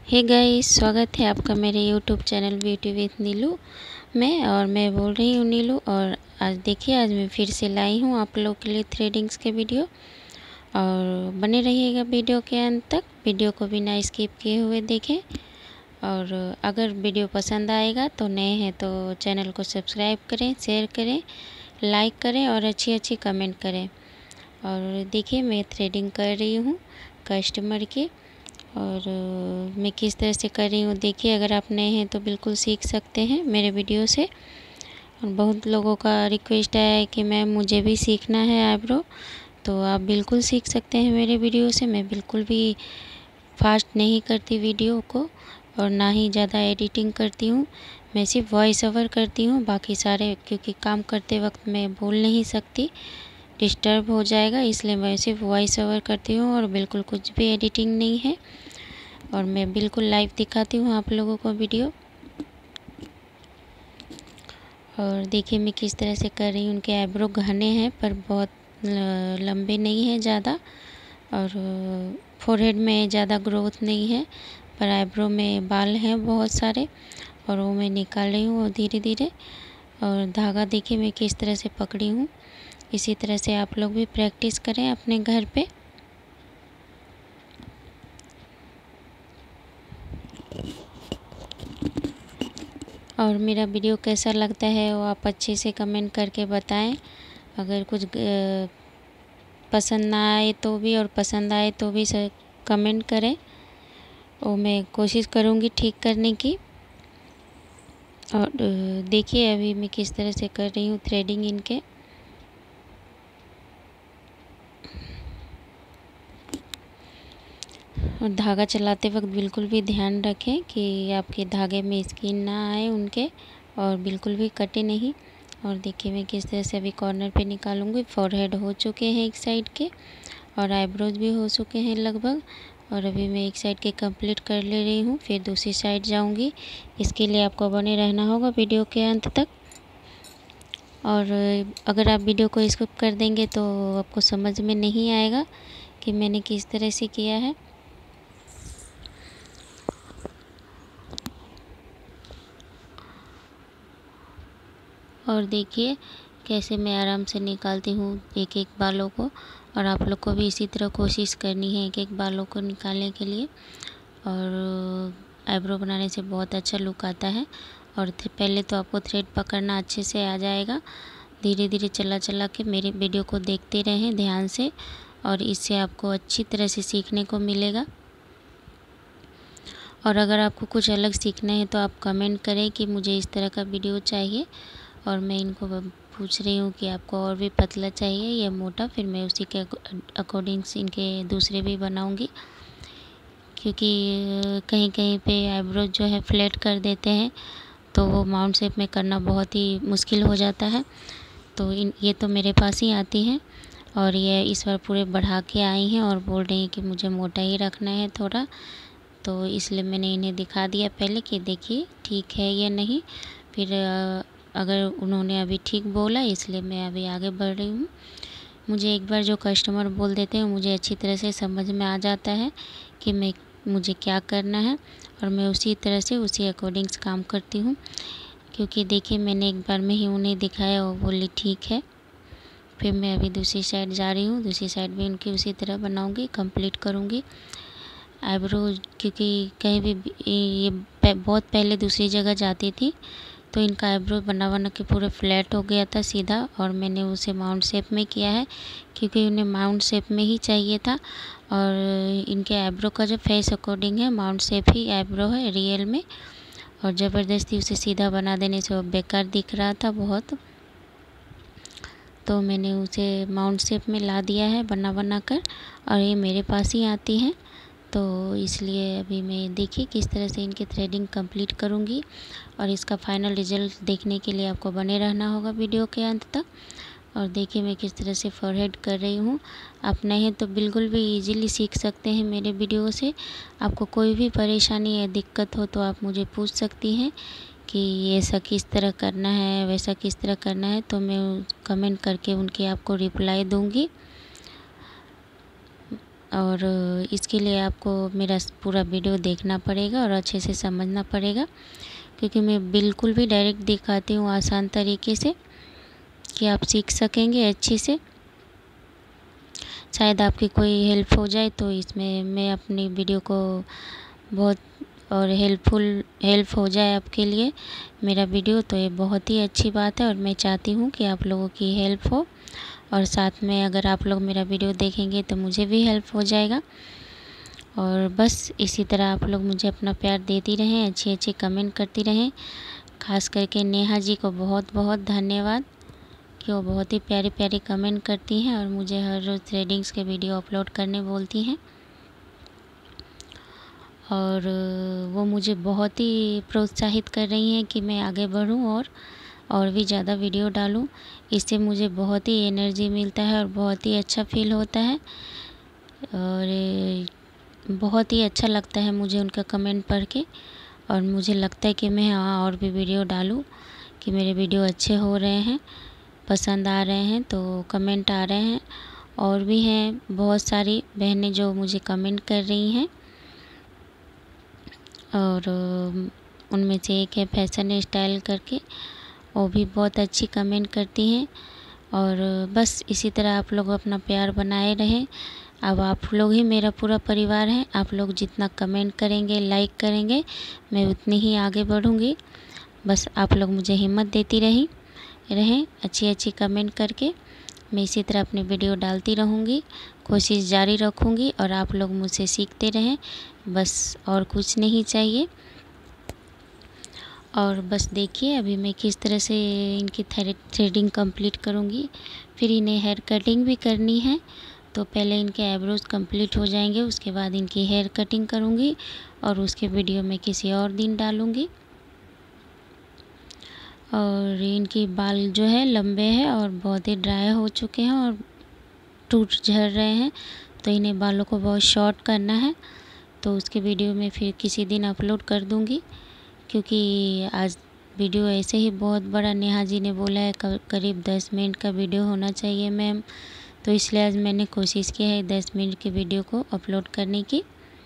Hey guys, स्वागत है आपका मेरे YouTube channel beauty with Neelu में। और मैं बोल रही हूँ नीलू। और आज देखिए, आज मैं फिर से लाई हूँ आप लोग के लिए थ्रेडिंग्स के वीडियो। और बने रहिएगा वीडियो के अंत तक, वीडियो को बिना स्किप किए हुए देखें। और अगर वीडियो पसंद आएगा तो नए हैं तो चैनल को सब्सक्राइब करें, शेयर करें, लाइक करें और अच्छी कमेंट करें। और देखिए, मैं थ्रेडिंग कर रही हूँ कस्टमर की। और मैं किस तरह से कर रही हूँ देखिए। अगर आप नए हैं तो बिल्कुल सीख सकते हैं मेरे वीडियो से। और बहुत लोगों का रिक्वेस्ट आया है कि मैम मुझे भी सीखना है आईब्रो, तो आप बिल्कुल सीख सकते हैं मेरे वीडियो से। मैं बिल्कुल भी फास्ट नहीं करती वीडियो को, और ना ही ज़्यादा एडिटिंग करती हूँ। मैं सिर्फ वॉइस ओवर करती हूँ, बाकी सारे क्योंकि काम करते वक्त मैं बोल नहीं सकती, डिस्टर्ब हो जाएगा, इसलिए मैं सिर्फ वॉइस ओवर करती हूँ। और बिल्कुल कुछ भी एडिटिंग नहीं है, और मैं बिल्कुल लाइव दिखाती हूँ आप लोगों को वीडियो। और देखिए मैं किस तरह से कर रही हूँ। उनके आईब्रो घने हैं पर बहुत लंबे नहीं हैं ज़्यादा, और फोरहेड में ज़्यादा ग्रोथ नहीं है, पर आईब्रो में बाल हैं बहुत सारे, और वो मैं निकाल रही हूँ धीरे धीरे। और धागा देखिए मैं किस तरह से पकड़ी हूँ। इसी तरह से आप लोग भी प्रैक्टिस करें अपने घर पे। और मेरा वीडियो कैसा लगता है वो आप अच्छे से कमेंट करके बताएं। अगर कुछ पसंद ना आए तो भी, और पसंद आए तो भी कमेंट करें, और मैं कोशिश करूँगी ठीक करने की। और देखिए अभी मैं किस तरह से कर रही हूँ थ्रेडिंग इनके। और धागा चलाते वक्त बिल्कुल भी ध्यान रखें कि आपके धागे में स्किन ना आए उनके, और बिल्कुल भी कटे नहीं। और देखिए मैं किस तरह से अभी कॉर्नर पे निकालूंगी। फोरहेड हो चुके हैं एक साइड के, और आईब्रोज भी हो चुके हैं लगभग। और अभी मैं एक साइड के कंप्लीट कर ले रही हूँ, फिर दूसरी साइड जाऊँगी। इसके लिए आपको बने रहना होगा वीडियो के अंत तक। और अगर आप वीडियो को स्किप कर देंगे तो आपको समझ में नहीं आएगा कि मैंने किस तरह से किया है। और देखिए कैसे मैं आराम से निकालती हूँ एक एक बालों को। और आप लोग को भी इसी तरह कोशिश करनी है एक एक बालों को निकालने के लिए। और आईब्रो बनाने से बहुत अच्छा लुक आता है। और पहले तो आपको थ्रेड पकड़ना अच्छे से आ जाएगा। धीरे धीरे चला के मेरे वीडियो को देखते रहें ध्यान से, और इससे आपको अच्छी तरह से सीखने को मिलेगा। और अगर आपको कुछ अलग सीखना है तो आप कमेंट करें कि मुझे इस तरह का वीडियो चाहिए। और मैं इनको पूछ रही हूँ कि आपको और भी पतला चाहिए या मोटा, फिर मैं उसी के अकॉर्डिंग इनके दूसरे भी बनाऊँगी। क्योंकि कहीं कहीं पे आईब्रो जो है फ्लैट कर देते हैं, तो वो माउंट शेप में करना बहुत ही मुश्किल हो जाता है। तो ये तो मेरे पास ही आती हैं, और ये इस बार पूरे बढ़ा के आई हैं और बोल रही हैं कि मुझे मोटा ही रखना है थोड़ा। तो इसलिए मैंने इन्हें दिखा दिया पहले कि देखिए ठीक है या नहीं। फिर अगर उन्होंने अभी ठीक बोला, इसलिए मैं अभी आगे बढ़ रही हूँ। मुझे एक बार जो कस्टमर बोल देते हैं मुझे अच्छी तरह से समझ में आ जाता है कि मुझे क्या करना है, और मैं उसी तरह से उसी अकॉर्डिंग्स काम करती हूँ। क्योंकि देखिए मैंने एक बार में ही उन्हें दिखाया और बोली ठीक है। फिर मैं अभी दूसरी साइड जा रही हूँ, दूसरी साइड भी उनकी उसी तरह बनाऊँगी, कंप्लीट करूँगी आईब्रो। क्योंकि कहीं भी ये बहुत पहले दूसरी जगह जाती थी, तो इनका आईब्रो बना के पूरे फ्लैट हो गया था सीधा, और मैंने उसे माउंट शेप में किया है क्योंकि उन्हें माउंट शेप में ही चाहिए था। और इनके आईब्रो का जो फेस अकॉर्डिंग है माउंट शेप ही आईब्रो है रियल में। और ज़बरदस्ती उसे सीधा बना देने से वो बेकार दिख रहा था बहुत, तो मैंने उसे माउंट शेप में ला दिया है बना कर। और ये मेरे पास ही आती हैं, तो इसलिए अभी मैं देखिए किस तरह से इनके थ्रेडिंग कंप्लीट करूँगी। और इसका फाइनल रिजल्ट देखने के लिए आपको बने रहना होगा वीडियो के अंत तक। और देखिए मैं किस तरह से फोरहेड कर रही हूँ। आप नहीं तो बिल्कुल भी इजीली सीख सकते हैं मेरे वीडियो से। आपको कोई भी परेशानी या दिक्कत हो तो आप मुझे पूछ सकती हैं कि ऐसा किस तरह करना है, वैसा किस तरह करना है, तो मैं कमेंट करके उनकी आपको रिप्लाई दूँगी। और इसके लिए आपको मेरा पूरा वीडियो देखना पड़ेगा और अच्छे से समझना पड़ेगा, क्योंकि मैं बिल्कुल भी डायरेक्ट दिखाती हूँ आसान तरीके से कि आप सीख सकेंगे अच्छे से। शायद आपकी कोई हेल्प हो जाए, तो इसमें मैं अपनी वीडियो को बहुत और हेल्प हो जाए आपके लिए मेरा वीडियो, तो ये बहुत ही अच्छी बात है। और मैं चाहती हूँ कि आप लोगों की हेल्प हो, और साथ में अगर आप लोग मेरा वीडियो देखेंगे तो मुझे भी हेल्प हो जाएगा। और बस इसी तरह आप लोग मुझे अपना प्यार देती रहें, अच्छी अच्छी कमेंट करती रहें। खास करके नेहा जी को बहुत बहुत धन्यवाद कि वो बहुत ही प्यारी प्यारी कमेंट करती हैं और मुझे हर रोज़ थ्रेडिंग्स के वीडियो अपलोड करने बोलती हैं। और वो मुझे बहुत ही प्रोत्साहित कर रही हैं कि मैं आगे बढ़ूं और भी ज़्यादा वीडियो डालूं। इससे मुझे बहुत ही एनर्जी मिलता है और बहुत ही अच्छा फील होता है, और बहुत ही अच्छा लगता है मुझे उनका कमेंट पढ़ के। और मुझे लगता है कि मैं और भी वीडियो डालूं, कि मेरे वीडियो अच्छे हो रहे हैं, पसंद आ रहे हैं, तो कमेंट आ रहे हैं। और भी हैं बहुत सारी बहनें जो मुझे कमेंट कर रही हैं, और उनमें से एक है फैशन स्टाइल करके, वो भी बहुत अच्छी कमेंट करती हैं। और बस इसी तरह आप लोग अपना प्यार बनाए रहें। अब आप लोग ही मेरा पूरा परिवार है। आप लोग जितना कमेंट करेंगे, लाइक करेंगे, मैं उतनी ही आगे बढ़ूँगी। बस आप लोग मुझे हिम्मत देती रहें अच्छी अच्छी कमेंट करके। मैं इसी तरह अपनी वीडियो डालती रहूँगी, कोशिश जारी रखूँगी, और आप लोग मुझसे सीखते रहें, बस और कुछ नहीं चाहिए। और बस देखिए अभी मैं किस तरह से इनकी थ्रेडिंग कंप्लीट करूँगी। फिर इन्हें हेयर कटिंग भी करनी है, तो पहले इनके आईब्रोज कंप्लीट हो जाएंगे, उसके बाद इनकी हेयर कटिंग करूँगी, और उसके वीडियो मैं किसी और दिन डालूँगी। और इनकी बाल जो है लंबे हैं और बहुत ही ड्राई हो चुके हैं और टूट झड़ रहे हैं, तो इन्हें बालों को बहुत शॉर्ट करना है, तो उसके वीडियो में फिर किसी दिन अपलोड कर दूँगी। क्योंकि आज वीडियो ऐसे ही बहुत बड़ा नेहा जी ने बोला है करीब 10 मिनट का वीडियो होना चाहिए मैम, तो इसलिए आज मैंने कोशिश की है 10 मिनट के वीडियो को अपलोड करने की।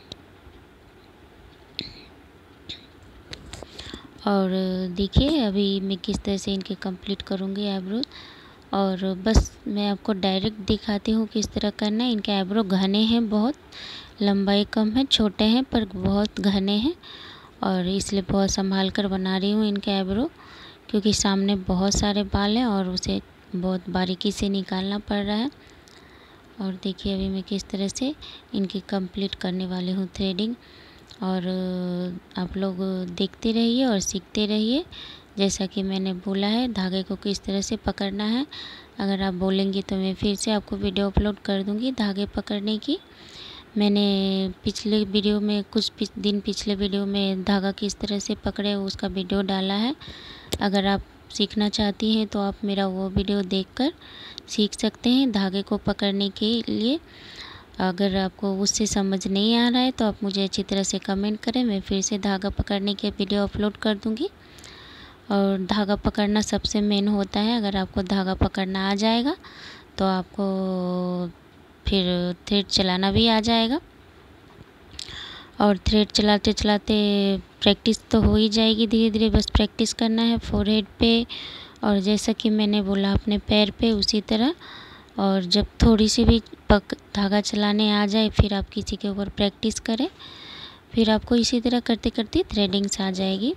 और देखिए अभी मैं किस तरह से इनके कंप्लीट करूँगी आईब्रो। और बस मैं आपको डायरेक्ट दिखाती हूँ किस तरह करना है। इनके आईब्रो घने हैं, बहुत लंबाई कम है, छोटे हैं पर बहुत घने हैं, और इसलिए बहुत संभाल कर बना रही हूँ इनके आईब्रो, क्योंकि सामने बहुत सारे बाल हैं और उसे बहुत बारीकी से निकालना पड़ रहा है। और देखिए अभी मैं किस तरह से इनकी कंप्लीट करने वाली हूँ थ्रेडिंग। और आप लोग देखते रहिए और सीखते रहिए। जैसा कि मैंने बोला है धागे को किस तरह से पकड़ना है, अगर आप बोलेंगी तो मैं फिर से आपको वीडियो अपलोड कर दूँगी धागे पकड़ने की। मैंने पिछले वीडियो में पिछले वीडियो में धागा किस तरह से पकड़े उसका वीडियो डाला है। अगर आप सीखना चाहती हैं तो आप मेरा वो वीडियो देखकर सीख सकते हैं धागे को पकड़ने के लिए। अगर आपको उससे समझ नहीं आ रहा है तो आप मुझे अच्छी तरह से कमेंट करें, मैं फिर से धागा पकड़ने के वीडियो अपलोड कर दूँगी। और धागा पकड़ना सबसे मेन होता है। अगर आपको धागा पकड़ना आ जाएगा तो आपको फिर थ्रेड चलाना भी आ जाएगा, और थ्रेड चलाते चलाते प्रैक्टिस तो हो ही जाएगी धीरे धीरे। बस प्रैक्टिस करना है फोरहेड पे, और जैसा कि मैंने बोला अपने पैर पे उसी तरह। और जब थोड़ी सी भी धागा चलाने आ जाए फिर आप किसी के ऊपर प्रैक्टिस करें, फिर आपको इसी तरह करते करते थ्रेडिंग्स आ जाएगी।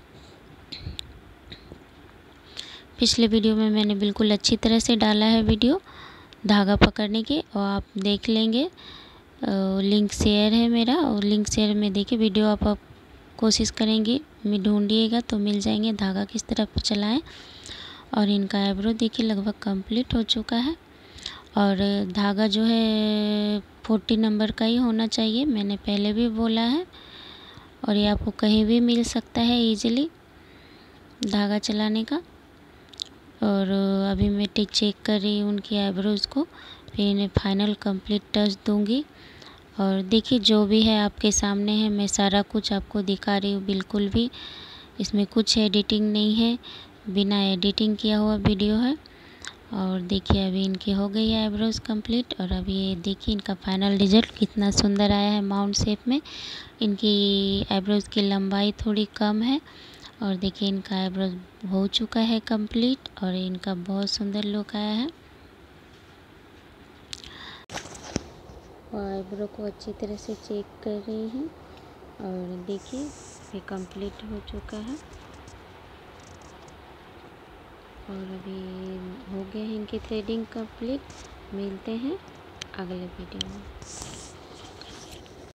पिछले वीडियो में मैंने बिल्कुल अच्छी तरह से डाला है वीडियो धागा पकड़ने के, और आप देख लेंगे। लिंक शेयर है मेरा, और लिंक शेयर में देखिए वीडियो आप कोशिश करेंगे मैं ढूंढिएगा तो मिल जाएंगे धागा किस तरह चलाएं। और इनका आईब्रो देखिए लगभग कंप्लीट हो चुका है, और धागा जो है 40 नंबर का ही होना चाहिए, मैंने पहले भी बोला है। और ये आपको कहीं भी मिल सकता है इजीली धागा चलाने का। और अभी मैं चेक कर रही हूँ उनकी आईब्रोज़ को, फिर इन्हें फाइनल कंप्लीट टच दूँगी। और देखिए जो भी है आपके सामने है, मैं सारा कुछ आपको दिखा रही हूँ, बिल्कुल भी इसमें कुछ एडिटिंग नहीं है, बिना एडिटिंग किया हुआ वीडियो है। और देखिए अभी इनकी हो गई है आईब्रोज कंप्लीट। और अभी ये देखिए इनका फाइनल रिजल्ट कितना सुंदर आया है माउंट शेप में। इनकी आईब्रोज की लंबाई थोड़ी कम है और देखिए इनका आईब्रोज हो चुका है कंप्लीट और इनका बहुत सुंदर लुक आया है। और आईब्रो को अच्छी तरह से चेक कर रही हूँ और देखिए ये कंप्लीट हो चुका है और अभी हो गए हैं इनकी थ्रेडिंग कंप्लीट। मिलते हैं अगले वीडियो में।